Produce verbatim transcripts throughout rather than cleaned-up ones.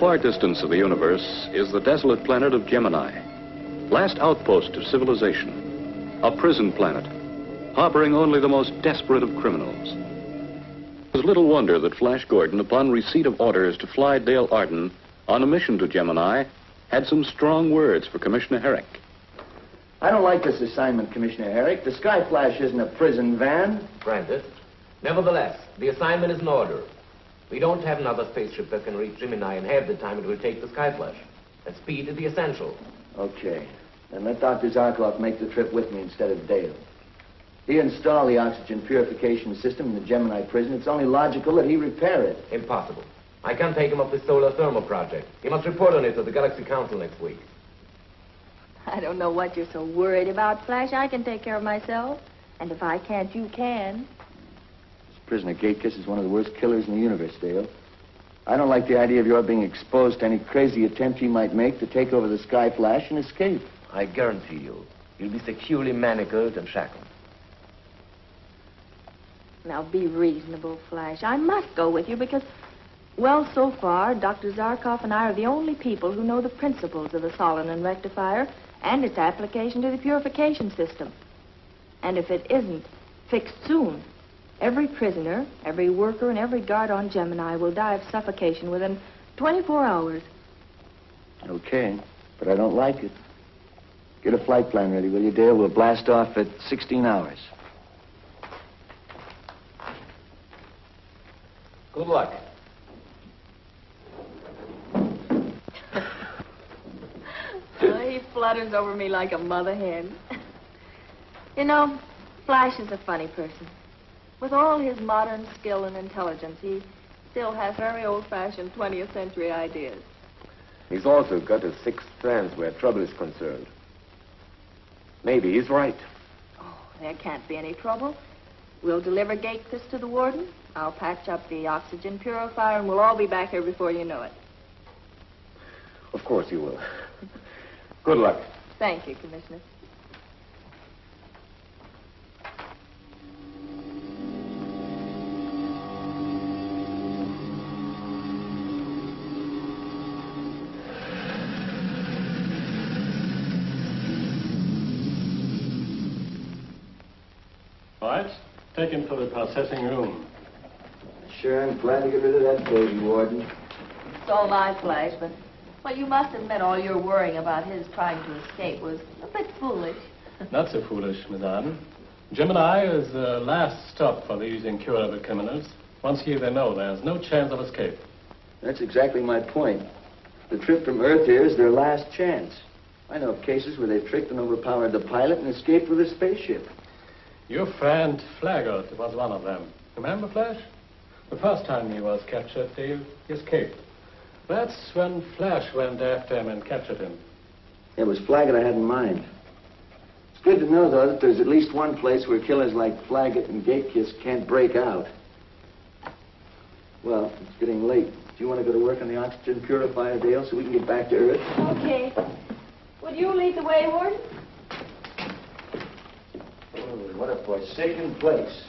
far distance of the universe is the desolate planet of Gemini, last outpost of civilization, a prison planet, harboring only the most desperate of criminals. It was little wonder that Flash Gordon, upon receipt of orders to fly Dale Arden on a mission to Gemini, had some strong words for Commissioner Herrick. I don't like this assignment, Commissioner Herrick. The Sky Flash isn't a prison van. Granted. Nevertheless, the assignment is an order. We don't have another spaceship that can reach Gemini in half the time it will take the Sky Flash. And speed is the essential. Okay. Then let Doctor Zarkov make the trip with me instead of Dale. He installed the oxygen purification system in the Gemini prison. It's only logical that he repair it. Impossible. I can't take him up the solar thermal project. He must report on it to the Galaxy Council next week. I don't know what you're so worried about, Flash. I can take care of myself. And if I can't, you can. This prisoner Gatekiss is one of the worst killers in the universe, Dale. I don't like the idea of your being exposed to any crazy attempt he might make to take over the Sky Flash and escape. I guarantee you, you'll be securely manacled and shackled. Now, be reasonable, Flash. I must go with you because, well, so far, Doctor Zarkov and I are the only people who know the principles of the Solonon rectifier and its application to the purification system. And if it isn't fixed soon, every prisoner, every worker, and every guard on Gemini will die of suffocation within twenty-four hours. Okay, but I don't like it. Get a flight plan ready, will you, Dale? We'll blast off at sixteen hours. Good luck. Oh, he flutters over me like a mother hen. You know, Flash is a funny person. With all his modern skill and intelligence, he still has very old-fashioned twentieth century ideas. He's also got a sixth sense where trouble is concerned. Maybe he's right. Oh, there can't be any trouble. We'll deliver Gatekiss to the warden. I'll patch up the oxygen purifier, and we'll all be back here before you know it. Of course you will. Good luck. Thank you, Commissioner. Right. Take him to the processing room. Sure, I'm glad to get rid of that baby, Warden. So am I, Flash, but, well, you must admit all your worrying about his trying to escape was a bit foolish. Not so foolish, Miss Arden. Gemini is the last stop for these incurable criminals. Once here, they know there's no chance of escape. That's exactly my point. The trip from Earth here is their last chance. I know of cases where they've tricked and overpowered the pilot and escaped with a spaceship. Your friend Flaggart was one of them. Remember, Flash? The first time he was captured, he escaped. That's when Flash went after him and captured him. It was Flaggart I had in mind. It's good to know, though, that there's at least one place where killers like Flaggart and Gatekiss can't break out. Well, it's getting late. Do you want to go to work on the oxygen purifier, Dale, so we can get back to Earth? Okay. Would you lead the way, Warden? Oh, what a forsaken place.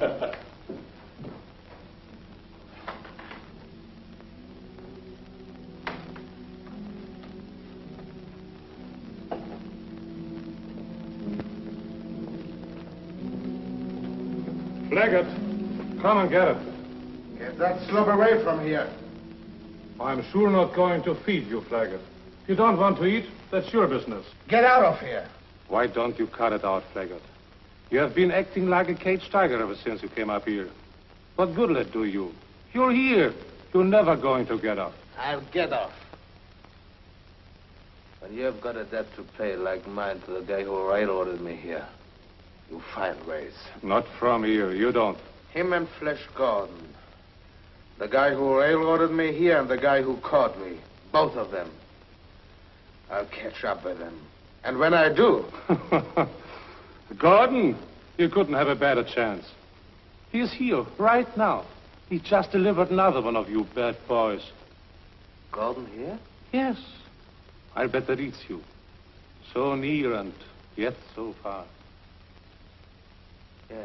Flaggart, come and get it. Get that slop away from here. I'm sure not going to feed you, Flaggart. If you don't want to eat, that's your business. Get out of here. Why don't you cut it out, Flaggart? You have been acting like a caged tiger ever since you came up here. What good will it do you? You're here. You're never going to get off. I'll get off. When you've got a debt to pay like mine to the guy who railroaded me here, you find ways. Not from here. You don't. Him and Flash Gordon. The guy who railroaded me here and the guy who caught me. Both of them. I'll catch up with them. And when I do... Gordon, you couldn't have a better chance. He's here right now. He just delivered another one of you bad boys. Gordon here? Yes. I'll bet that eats you. So near and yet so far. Yeah.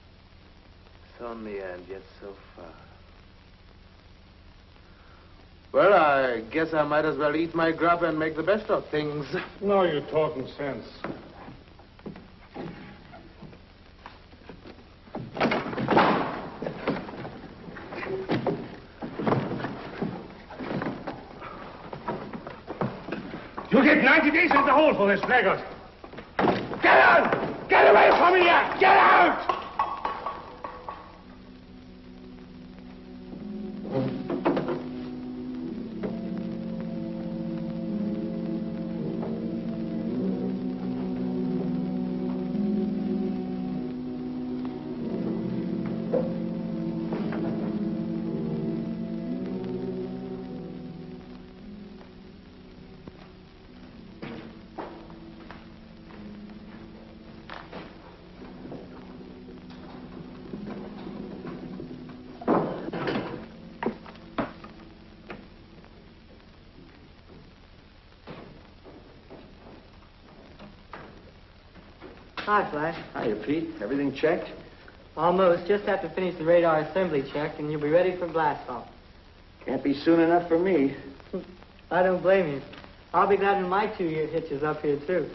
So near and yet so far. Well, I guess I might as well eat my grub and make the best of things. No, you're talking sense. You get ninety days in the hole for this, Flaggart. Get out! Get away from here! Get out! Hi, Flash. Hiya, Pete. Everything checked? Almost. Just have to finish the radar assembly check, and you'll be ready for blast off. Can't be soon enough for me. I don't blame you. I'll be glad when my two-year hitch is up here, too.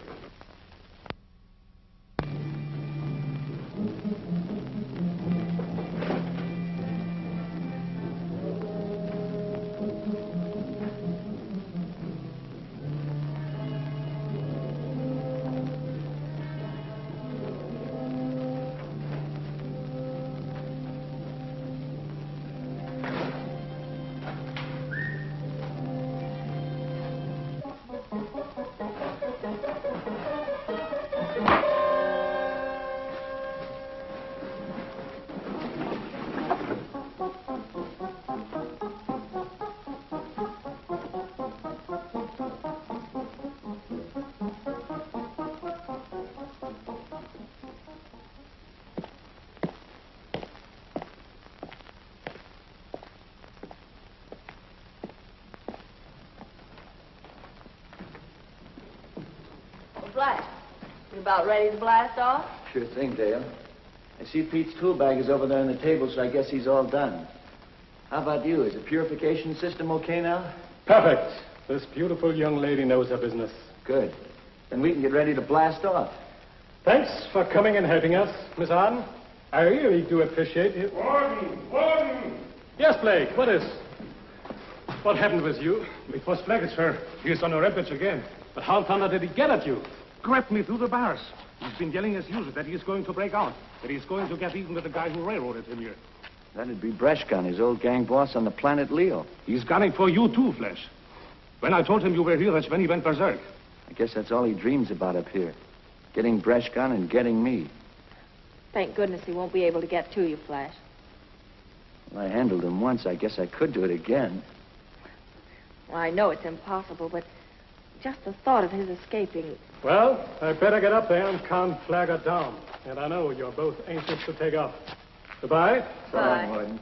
Flash, you about ready to blast off? Sure thing, Dale. I see Pete's tool bag is over there on the table, so I guess he's all done. How about you? Is the purification system okay now? Perfect. This beautiful young lady knows her business. Good. Then we can get ready to blast off. Thanks for coming and helping us, Miss Arden. I really do appreciate it. Warden! Warden! Yes, Blake, what is? What happened with you? It was Flaggart, sir. He is on a rampage again. But how in thunder did he get at you? Grabbed me through the bars. He's been yelling as usual that he is going to break out. That he's going to get even with the guy who railroaded him here. That'd be Breshkan, his old gang boss on the planet Leo. He's gunning for you too, Flash. When I told him you were here, that's when he went berserk. I guess that's all he dreams about up here. Getting Breshkan and getting me. Thank goodness he won't be able to get to you, Flash. Well, I handled him once. I guess I could do it again. Well, I know it's impossible, but just the thought of his escaping... Well, I'd better get up there and calm Flaggart down. And I know you're both anxious to take off. Goodbye. So long, Warden.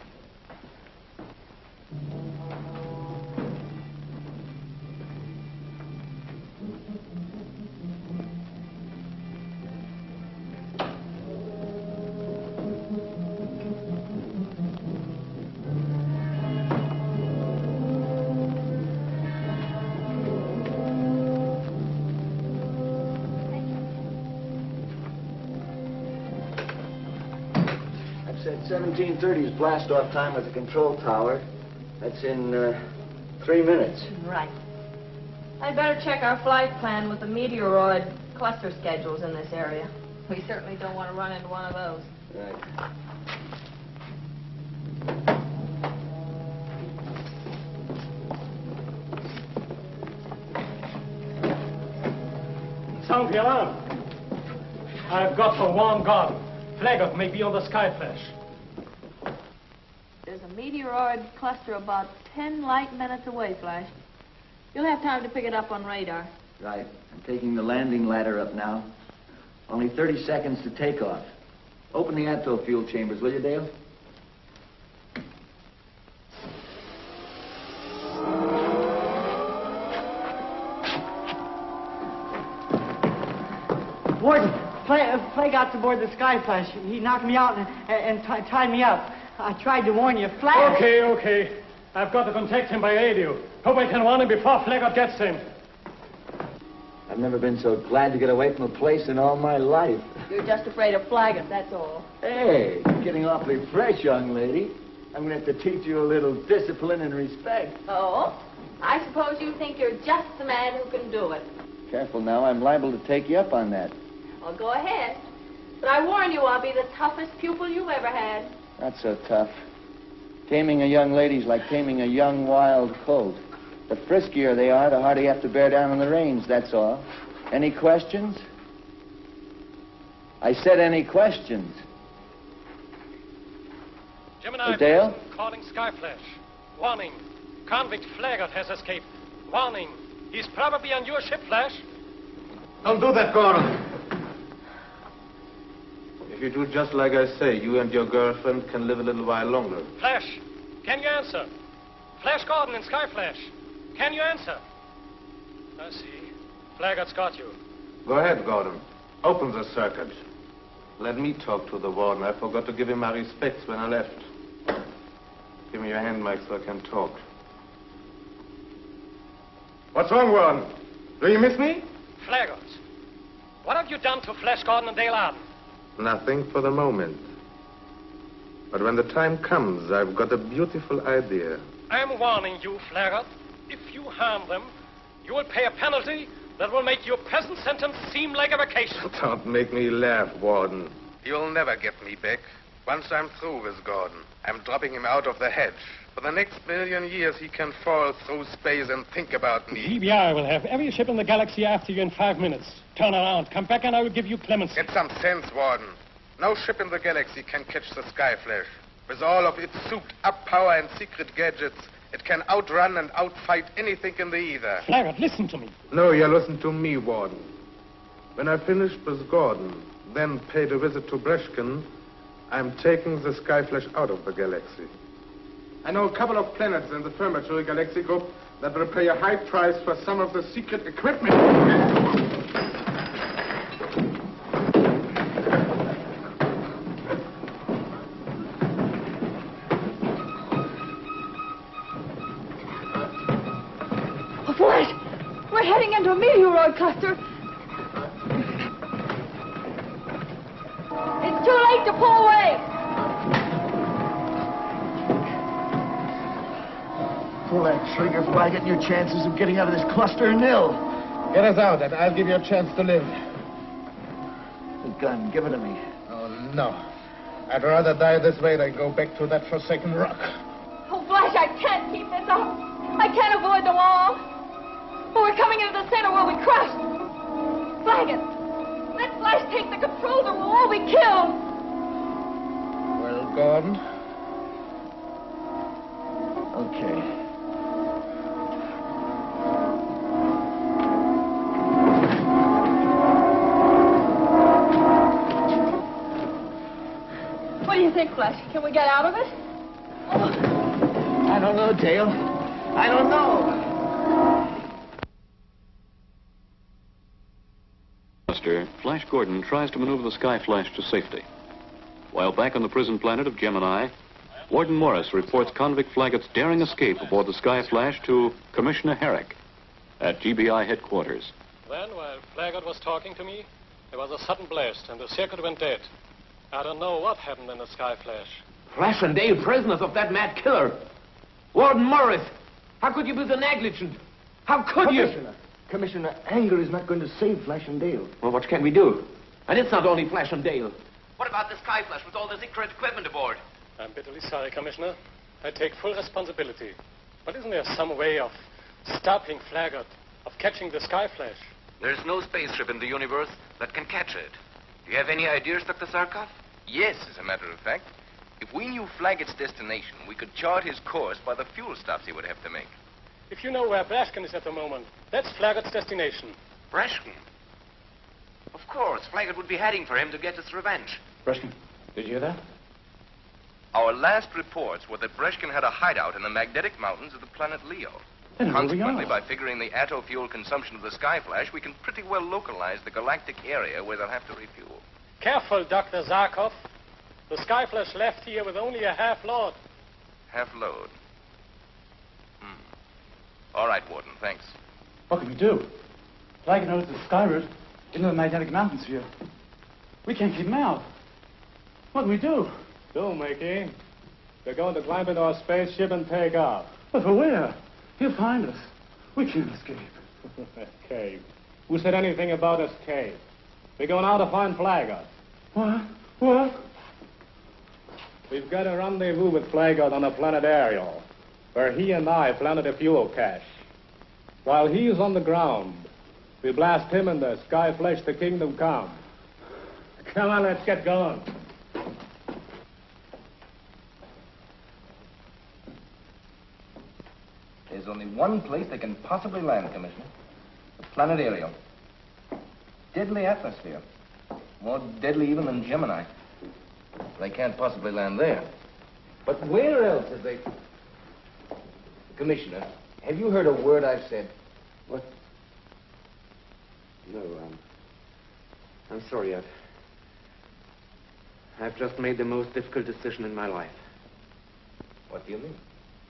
seventeen thirty is blast-off time at the control tower. That's in uh, three minutes. Right. I'd better check our flight plan with the meteoroid cluster schedules in this area. We certainly don't want to run into one of those. Right. Sound the alarm. I've got to warn God. Flaggart may be on the Sky Flash. There's a meteoroid cluster about ten light minutes away, Flash. You'll have time to pick it up on radar. Right. I'm taking the landing ladder up now. Only thirty seconds to take off. Open the atto fuel chambers, will you, Dale? Warden, Play, uh, Flaggart aboard the Sky Flash. He knocked me out and, and t tied me up. I tried to warn you. Flash! Okay, okay. I've got to contact him by radio. Hope I can warn him before Flaggart gets him. I've never been so glad to get away from a place in all my life. You're just afraid of Flaggart, that's all. Hey, you're getting awfully fresh, young lady. I'm going to have to teach you a little discipline and respect. Oh? I suppose you think you're just the man who can do it. Careful now, I'm liable to take you up on that. Well, go ahead. But I warn you, I'll be the toughest pupil you've ever had. Not so tough. Taming a young lady's like taming a young wild colt. The friskier they are, the harder you have to bear down on the reins, that's all. Any questions? I said any questions. Gemini, Dale? calling Skyflash. Warning. Convict Flaggart has escaped. Warning. He's probably on your ship, Flash. Don't do that, Gordon. If you do just like I say, you and your girlfriend can live a little while longer. Flash, can you answer? Flash Gordon and Skyflash. Can you answer? I see. Flaggart's got you. Go ahead, Gordon. Open the circuit. Let me talk to the warden. I forgot to give him my respects when I left. Give me your hand, Mike, so I can talk. What's wrong, Warden? Do you miss me? Flaggart, what have you done to Flash Gordon and Dale Arden? Nothing for the moment. But when the time comes, I've got a beautiful idea. I'm warning you, Flaggart. If you harm them, you will pay a penalty that will make your present sentence seem like a vacation. Don't make me laugh, Warden. You'll never get me back. Once I'm through with Gordon, I'm dropping him out of the hedge. For the next million years, he can fall through space and think about The me. G B I will have every ship in the galaxy after you in five minutes. Turn around, come back, and I will give you clemency. Get some sense, Warden. No ship in the galaxy can catch the Skyflash. With all of its souped-up power and secret gadgets, it can outrun and outfight anything in the ether. Flaggart, listen to me. No, you listen to me, Warden. When I finished with Gordon, then paid a visit to Breshkin, I'm taking the Skyflash out of the galaxy. I know a couple of planets in the Firmatory Galaxy Group that will pay a high price for some of the secret equipment. Oh, Flash! We're heading into a meteoroid cluster. It's too late to pull away. Pull that trigger, Flaggart, and your chances of getting out of this cluster are nil. Get us out, and I'll give you a chance to live. The gun, give it to me. Oh, no. I'd rather die this way than go back to that forsaken rock. Oh, Flash, I can't keep this up. I can't avoid the wall. Oh, we're coming into the center where we crashed. Flaggart, let Flash take the controls or we'll all be killed. Well, Gordon? Okay. What do you think, Flash? Can we get out of it? I don't know, Dale. I don't know. Flash Gordon tries to maneuver the Skyflash to safety. While back on the prison planet of Gemini, Warden Morris reports convict Flaggart's daring escape aboard the Skyflash to Commissioner Herrick at G B I headquarters. Then, while Flaggart was talking to me, there was a sudden blast, and the circuit went dead. I don't know what happened in the Skyflash. Flash and Dale prisoners of that mad killer. Warden Morris, how could you be so negligent? How could you? Commissioner, Commissioner, anger is not going to save Flash and Dale. Well, what can we do? And it's not only Flash and Dale. What about the Skyflash with all the secret equipment aboard? I'm bitterly sorry, Commissioner. I take full responsibility. But isn't there some way of stopping Flaggart, of catching the Skyflash? There's no spaceship in the universe that can catch it. Do you have any ideas, Doctor Zarkov? Yes, as a matter of fact. If we knew Flaggart's destination, we could chart his course by the fuel stops he would have to make. If you know where Brashkin is at the moment, that's Flaggart's destination. Brashkin? Of course, Flaggart would be heading for him to get his revenge. Breshkin, did you hear that? Our last reports were that Breshkin had a hideout in the magnetic mountains of the planet Leo. Then here we Consequently, are. by figuring the atto fuel consumption of the Skyflash, we can pretty well localize the galactic area where they'll have to refuel. Careful, Doctor Zarkov. The Skyflash left here with only a half load. Half load. Hmm. All right, Warden, thanks. What can we do? Flag knows the sky route into the magnetic mountain sphere. We can't keep him out. What can we do? Do, Mickey. We're going to climb into our spaceship and take off. But for where? He'll find us. We can't escape. Escape? Who said anything about escape? We're going out to find Flaggart. What? What? We've got a rendezvous with Flaggart on the planet Ariel, where he and I planted a fuel cache. While he's on the ground, we blast him and the Skyflash to Kingdom Come. Come on, let's get going. There's only one place they can possibly land, Commissioner. The planet Ariel. Deadly atmosphere. More deadly even than Gemini. They can't possibly land there. But where else have they... Commissioner, have you heard a word I've said? What? No, um... I'm sorry, I've... I've just made the most difficult decision in my life. What do you mean?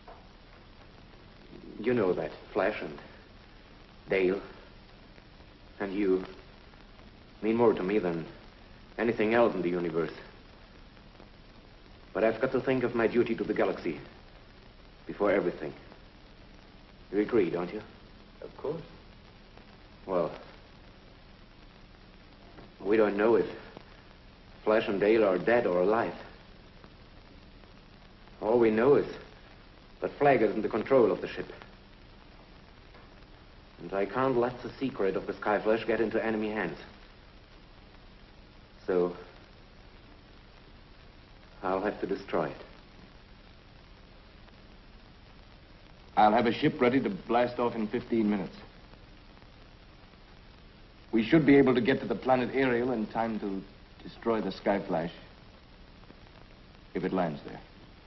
You know that Flash and Dale and you mean more to me than anything else in the universe. But I've got to think of my duty to the galaxy before everything. You agree, don't you? Of course. Well, we don't know if Flash and Dale are dead or alive. All we know is that Flag is in the control of the ship. And I can't let the secret of the Skyflash get into enemy hands. So, I'll have to destroy it. I'll have a ship ready to blast off in fifteen minutes. We should be able to get to the planet Ariel in time to destroy the Skyflash if it lands there.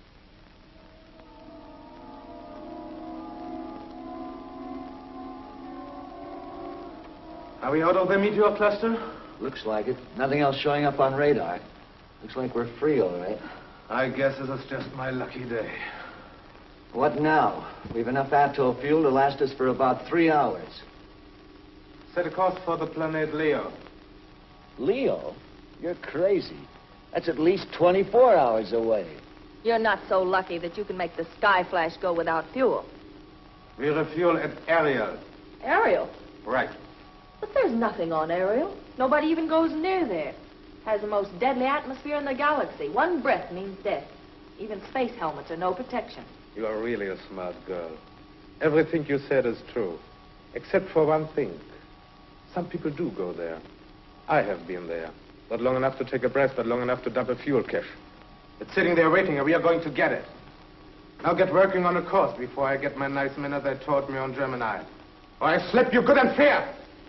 Are we out of the meteor cluster? Looks like it. Nothing else showing up on radar. Looks like we're free, all right. I guess this is just my lucky day. What now? We've enough atoll fuel to last us for about three hours. Set a course for the planet Leo. Leo? You're crazy. That's at least twenty-four hours away. You're not so lucky that you can make the Skyflash go without fuel. We refuel at Ariel. Ariel? Right. But there's nothing on Ariel. Nobody even goes near there. Has the most deadly atmosphere in the galaxy. One breath means death. Even space helmets are no protection. You are really a smart girl. Everything you said is true. Except for one thing. Some people do go there. I have been there. Not long enough to take a breath, but long enough to dump a fuel cache. It's sitting there waiting, and we are going to get it. Now get working on a course before I get my nice minute they taught me on Gemini. Or I slip you good and fair.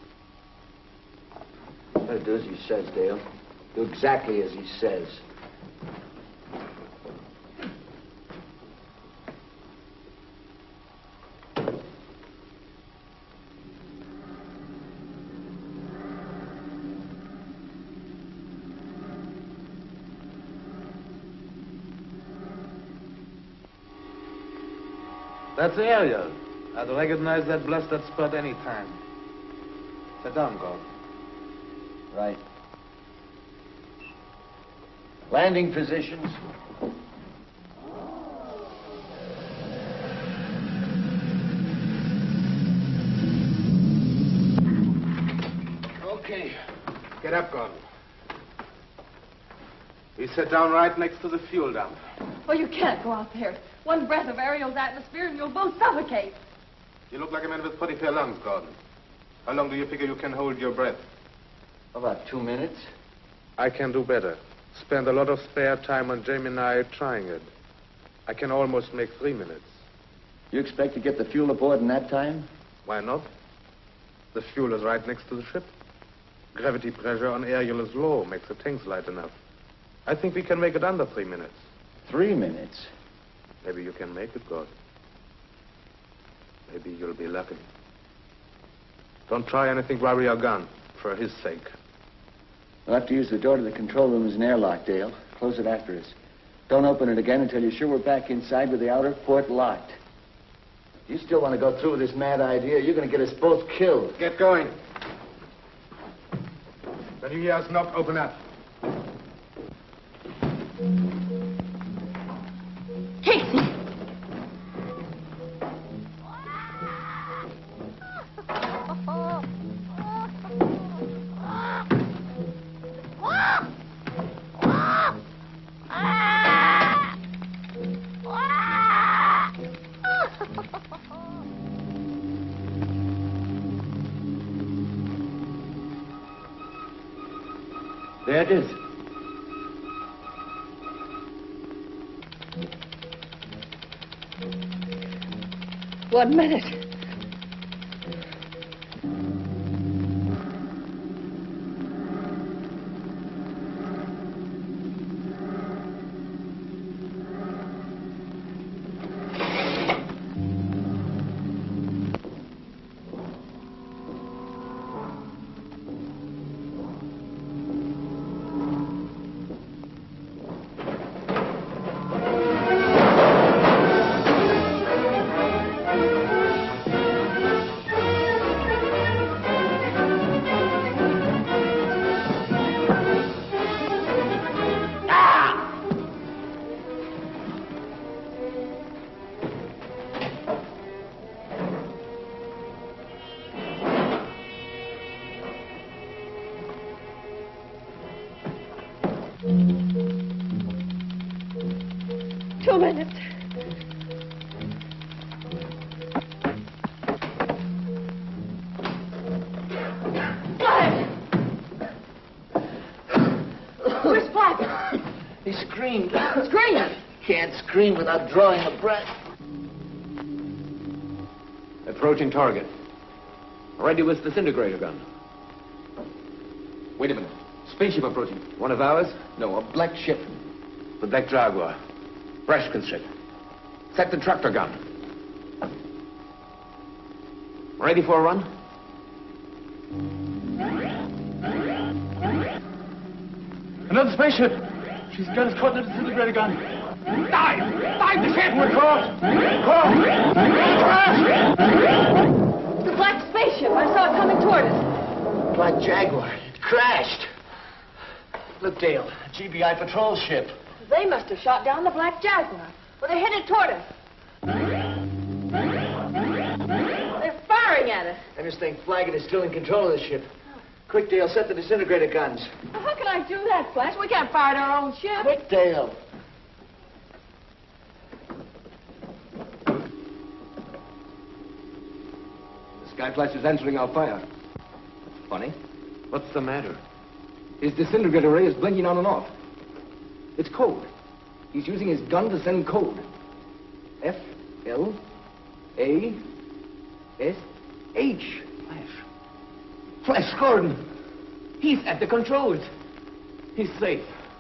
Better do as he says, Dale. Do exactly as he says. That's Ariel. I'd recognize that blasted spot any time. Sit down, Gordon. Right. Landing positions. Okay. Get up, Gordon. We sit down right next to the fuel dump. Oh, you can't go out there. One breath of Ariel's atmosphere and you'll both suffocate. You look like a man with pretty fair lungs, Gordon. How long do you figure you can hold your breath? About two minutes. I can do better. Spend a lot of spare time on Gemini trying it. I can almost make three minutes. You expect to get the fuel aboard in that time? Why not? The fuel is right next to the ship. Gravity pressure on Ariel is low, makes the tanks light enough. I think we can make it under three minutes. Three minutes? Maybe you can make it, Gordon. Maybe you'll be lucky. Don't try anything while we are gone, for his sake. We'll have to use the door to the control room as an airlock, Dale. Close it after us. Don't open it again until you're sure we're back inside with the outer port locked. You still want to go through with this mad idea, you're going to get us both killed. Get going. When you hear us knock, open up. Casey! There it is. One minute. Two minutes. Flash! Where's Flash? He screamed. Scream! Can't scream without drawing a breath. Approaching target. Ready with disintegrator gun. Wait a minute. Spaceship approaching. One of ours? No, a black ship. The Black Jaguar. Breshkin's ship. Set the tractor gun. Ready for a run? Another spaceship. She's got us caught in a disintegrator gun. Dive! Dive the ship! We're caught! Caught! Crash! The black spaceship. I saw it coming toward us. Black Jaguar. It crashed. Look, Dale. G B I patrol ship. They must have shot down the black Jaguar. Well, they're headed toward us. They're firing at us. I just think Flaggett is still in control of the ship. Quick, Dale, set the disintegrator guns. Well, how can I do that, Flash? We can't fire at our own ship. Quick, Dale. The Sky Flash is answering our fire. Funny. What's the matter? His disintegrator ray is blinking on and off. It's code. He's using his gun to send code. F L A S H. Flash. Flash Gordon. He's at the controls. He's safe.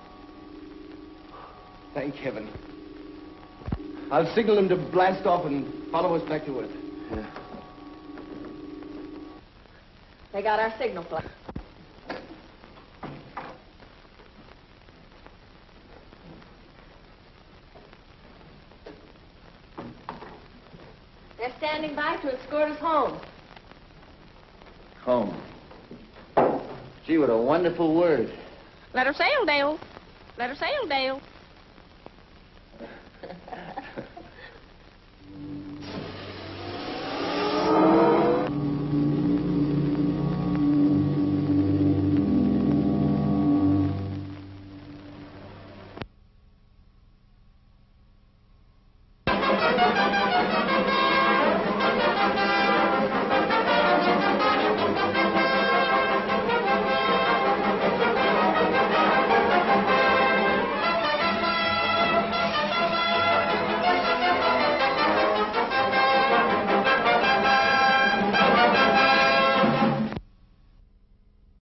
Thank heaven. I'll signal him to blast off and follow us back to Earth. Yeah. They got our signal, Flash. They're standing by to escort us home. Home. Gee, what a wonderful word. Let her sail, Dale. Let her sail, Dale.